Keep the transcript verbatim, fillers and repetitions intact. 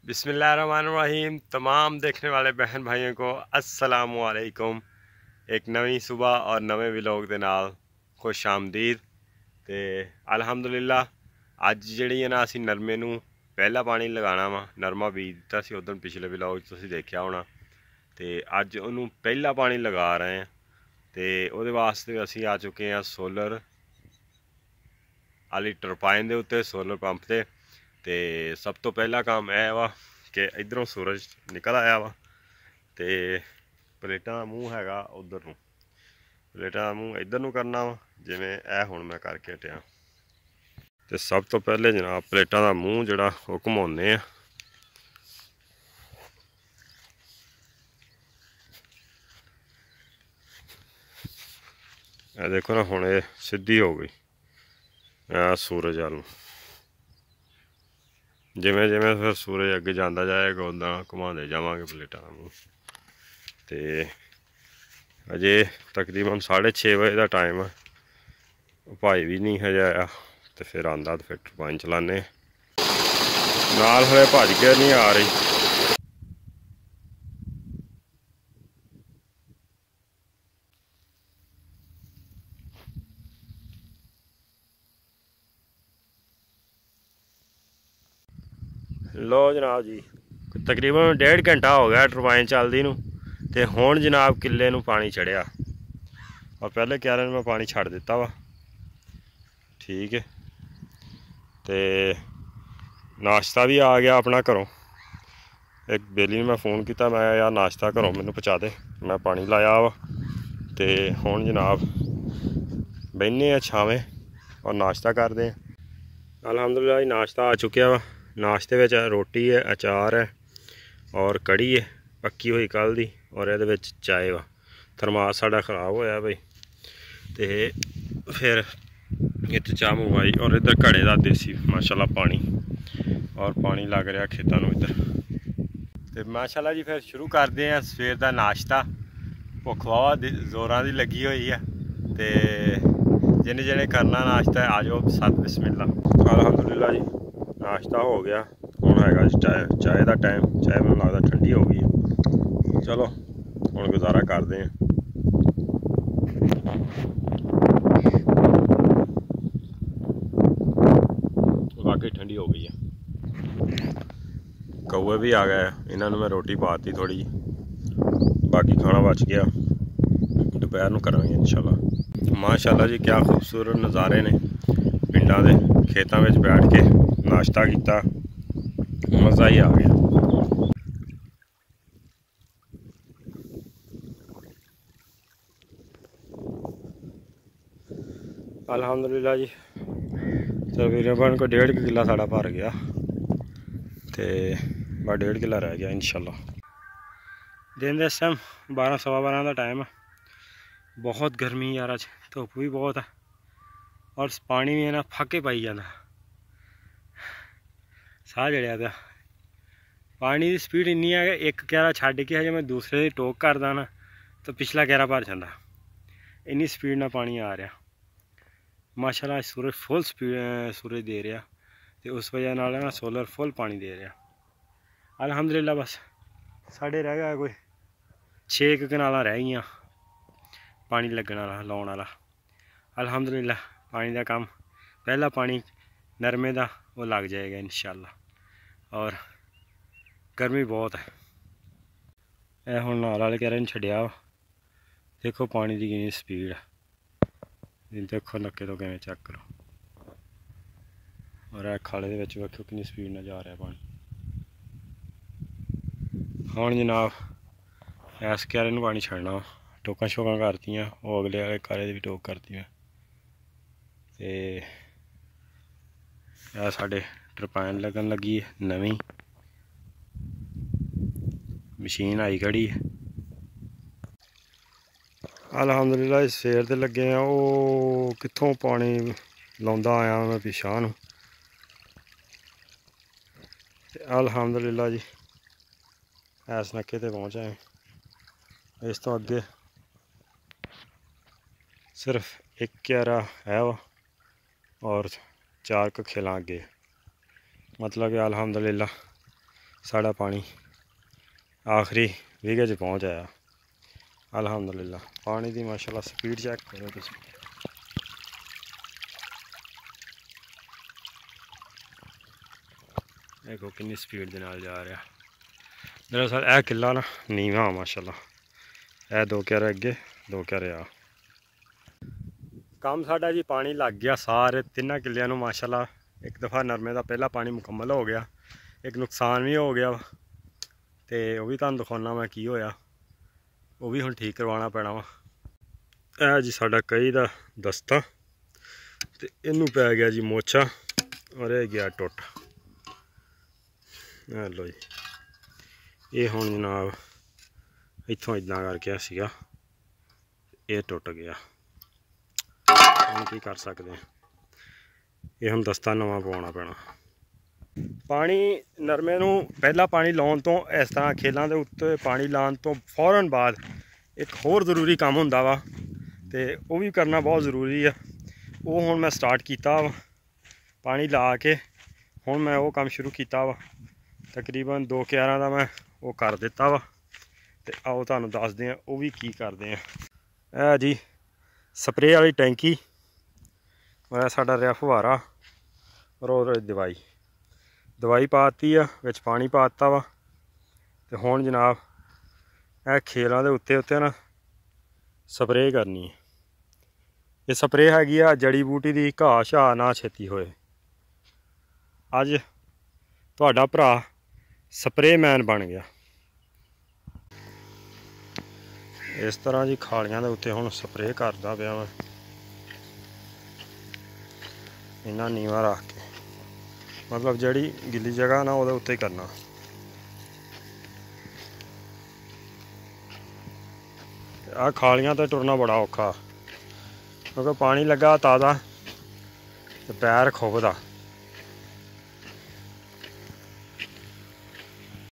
बिस्मिल्लाहिर्रहमानिर्रहीम। तमाम देखने वाले बहन भाइयों को अस्सलामु अलैकुम। एक नवी सुबह और नवे व्लॉग दे नाल खुश आमदीद। ते अलहमदुलिल्लाह अज जिहड़ी है ना असी नरमे नूं पहला पानी लगाना वा। नरमा बीज दिता सी उदन पिछले व्लॉग तुसीं देखिया होना। ते अज उहनूं पहला पानी लगा रहे हैं। ते उहदे वास्ते असी आ चुके हैं सोलर आली टरपाइन दे उत्ते, सोलर पंप ते। ते सब तो पहला काम यह वा कि इधरों सूरज निकल आया वा ते प्लेटा मूँह हैगा उधर नूं, प्लेटा मूँह इधर नूं करना वा जिवें ए हुण मैं करके हटिया। ते सब तो पहले जनाब प्लेटा दा मूँह जिहड़ा ओह घुमाउने आ। ए देखो ना हुण ये सीधी हो गई आ सूरज वाल। जिमें जिमें फिर सूरज अगे जाता जाएगा उदा घुमाते जावांगे प्लेटा का मूँह। तो अजे तकरीबन साढ़े छे बजे का टाइम है, भाई भी नहीं हजे आया। तो फिर आंदा तो फिर टरपाइन चलाने नाल, हले भज के नहीं आ रही। लो जनाब जी, तकरीबन डेढ़ घंटा हो गया टरपाइन चलदी नूं ते हुण जनाब किले नूं पानी चढ़िया। और पहले क्यारे में पानी छड़ दिता वा, ठीक है। तो नाश्ता भी आ गया अपना घरों। एक बेली ने मैं फ़ोन किया, मैं यार नाश्ता घरों मैनू पहुँचा दे, मैं पानी लाया वा। तो हुण जनाब बहने आ छावें और नाश्ता करते हैं। अलहमदुलिल्लाह नाश्ता आ चुकिया वा। नाश्ते में रोटी है, अचार है और कड़ी है पक्की हुई कल दी, और ये चाय वा। थरमास साड़ा खराब होया भाई, तो फिर इत्थे चाह मंगवाई। और इधर घड़े का देसी माशाल्लाह पानी, और पानी लग रहा खेतों में इधर। तो माशाल्लाह जी फिर शुरू करते हैं सवेर का नाश्ता। भुख वावा जोरां दी लगी हुई है। तो जिन्हें जिन्हें करना नाश्ता आ जाओ, सत बिस्मिल्लाह। अलहमदुलिल्लाह जी नाश्ता हो गया। हुण हैगा चाय चाय का टाइम। चाय मैनूं लगदा ठंडी हो गई है। चलो हुण गुजारा करते हैं। वाकई ठंडी हो गई है। कौए भी आ गए, इन्होंने मैं रोटी पाती थोड़ी, बाकी खाना बच गया, दोपहर को करांगे इंशाल्लाह। माशाल्लाह जी क्या खूबसूरत नज़ारे ने पिंडां दे। खेतों में बैठ के नाश्ता किया, मज़ा ही आ गया। अल्हम्दुलिल्लाह जी तकरीबन को डेढ़ किला साड़ा भर गया, तो बस डेढ़ किला रह गया इंशाल्लाह। दिन इस टाइम बारह सवा बारह का टाइम है। बहुत गर्मी यार, अज धुप भी बहुत है और पानी भी है ना फाके पाई जाना, साह चढ़िया पाया। पानी की स्पीड इन्नी है कि एक क्यारा छड्ड के हजे मैं दूसरे की टोक करदा ना तो पिछला क्यारा भर जाता। इन्नी स्पीड ना पानी आ रहा। माशाल्लाह सूरज फुल स्पीड सूरज दे रहा, तो उस वजह नाल ना सोलर फुल पानी दे रहा। अलहमदुलिल्लाह बस साढ़े रह गया कोई छे कनाल रह गई पानी लगने वाला लाने वाला। अलहमदुलिल्लाह पानी का काम, पहला पानी नरमे का वो लग जाएगा इंशाल्लाह। और गर्मी बहुत है। यह हुण नाल वाले क्यारे ने छड्डिया, देखो पानी की कितनी स्पीड है। देखो नक्के तो किवें चेक करो, और यह खाले दे विच वेखो कितनी स्पीड नाल जा रहा पानी। हुण जनाब इस क्यारे नूं पानी छड्डना, टोकां शोकां करतियां, वो अगले वाले क्यारे भी टोक करतियां। ते यह साढ़े टरपाइन लगन लगी है, नवीं मशीन आई खड़ी है। अलहमदुलिल्लाह सवेर दे लगे हैं। वो कित्थों पानी लाउंदा आया मैं पिछां नूं। अलहमदुलिल्लाह जी इस नक्के ते पहुँचा है। इस तो अगे सिर्फ एक क्यारा है वा और चार क खेलां अगे, मतलब कि अलहमदुलिल्लाह साड़ा पानी आखिरी वीघे च पहुँच आया। अल्हम्दुलिल्लाह पानी की माशाल्लाह स्पीड चेक करो तुम। देखो कितनी स्पीड के नाल जा रहा। दरअसल यह किला ना नीवा माशाल्लाह, यह दो क्यारे अगे दो क्यारे आ। काम साडा जी पानी लग गया सारे तिना किलियां नूं माशाल्लाह। एक दफ़ा नरमे का पहला पानी मुकम्मल हो गया, एक नुकसान भी हो गया तो वह भी तुहानूं दिखाना मैं की होया, वो भी हुण ठीक करवाना पैना वा। यह जी साडा कई दा दस्ता ते इनू पै गया जी मोचा और यह गया टुट। लो जी ये हुण जनाब इत्थों इदां करके सीगा, ये टुट गया। हम की कर सकते हैं, ये हम दस्ता नवा पवाना पैना। पानी नरमे नूं पहला पानी लाउण तो इस तरह खेलों के उत्ते पानी लाने तो फौरन बाद एक होर जरूरी काम हुंदा वा ते वो भी करना बहुत ज़रूरी है। वो हुण मैं स्टार्ट किया वा, पानी ला के हुण मैं वो काम शुरू किया वा। तकरीबन दो क्यारां दा मैं वो कर दिता वा ते आओ तुहानूं दसदे हैं वो भी की करदे हैं। यह जी स्प्रे वाली टैंकी और साडा रहा फुहारा और और दवाई दवाई पाती है विच पानी पाता वा ते हुण जनाब यह खेलों के उत्ते उत्ते ना स्प्रे करनी है। ये स्प्रे हैगी आ जड़ी बूटी की, घाह शाह ना छेती होए। अज तुहाडा भरा स्प्रे मैन बन गया। इस तरह जी खालियां के उत्ते हुण स्प्रे करदा पिया मैं, इन्ना नीवा रख के, मतलब जड़ी गिली जगह ना वो उत्ते करना। आ खालियां तो टुरना बड़ा औखा क्योंकि पानी लगा ताज़ा तो पैर खुबदा।